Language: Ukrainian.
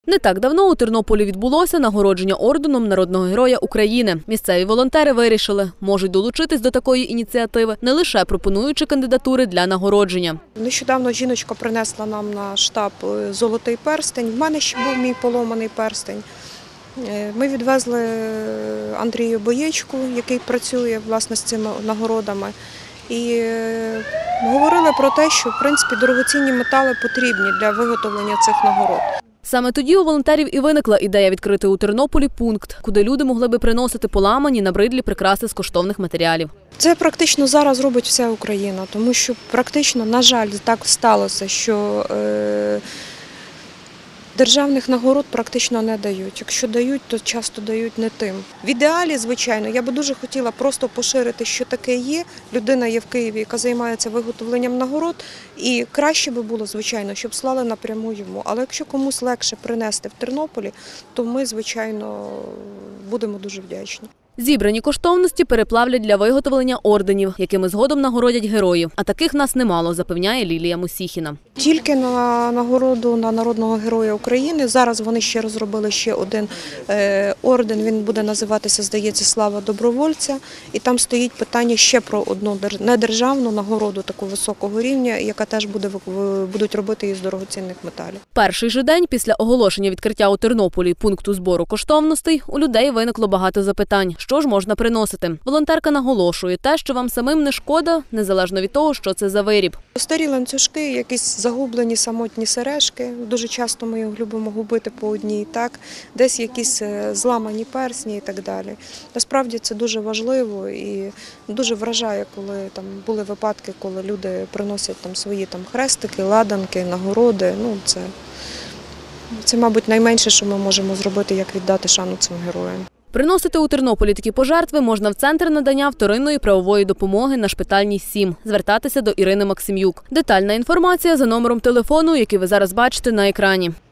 Не так давно у Тернополі відбулося нагородження орденом Народного героя України. Місцеві волонтери вирішили, можуть долучитись до такої ініціативи, не лише пропонуючи кандидатури для нагородження. Нещодавно жіночка принесла нам на штаб золотий перстень. В мене ще був мій поломаний перстень. Ми відвезли Андрію Боєчку, який працює власне з цими нагородами. І говорили про те, що в принципі дорогоцінні метали потрібні для виготовлення цих нагород. Саме тоді у волонтерів і виникла ідея відкрити у Тернополі пункт, куди люди могли би приносити поламані, набридлі прикраси з коштовних матеріалів. Це практично зараз робить вся Україна, тому що практично, на жаль, так сталося, що державних нагород практично не дають. Якщо дають, то часто дають не тим. В ідеалі, звичайно, я би дуже хотіла просто поширити, що таке є. Людина є в Києві, яка займається виготовленням нагород. І краще би було, звичайно, щоб слали напряму йому. Але якщо комусь легше принести в Тернополі, то ми, звичайно, будемо дуже вдячні. Зібрані коштовності переплавлять для виготовлення орденів, якими згодом нагородять героїв. А таких нас немало, запевняє Лілія Мусіхіна. Тільки на нагороду на Народного героя України. Зараз вони ще розробили ще один орден, він буде називатися, здається, «Слава добровольця». І там стоїть питання ще про одну недержавну нагороду такого високого рівня, яка теж будуть робити із дорогоцінних металів. Перший же день після оголошення відкриття у Тернополі пункту збору коштовностей у людей виникло багато запитань. Що ж можна приносити? Волонтерка наголошує те, що вам самим не шкода, незалежно від того, що це за виріб. Старі ланцюжки, якісь загублені самотні сережки. Дуже часто ми їх любимо губити по одній, так? Десь якісь зламані персні і так далі. Насправді це дуже важливо і дуже вражає, коли там були випадки, коли люди приносять там свої там хрестики, ладанки, нагороди. Ну, це, мабуть, найменше, що ми можемо зробити, як віддати шану цим героям. Приносити у Тернополі такі пожертви можна в Центр надання вторинної правової допомоги на Шпитальній 7. Звертатися до Ірини Максим'юк. Детальна інформація за номером телефону, який ви зараз бачите на екрані.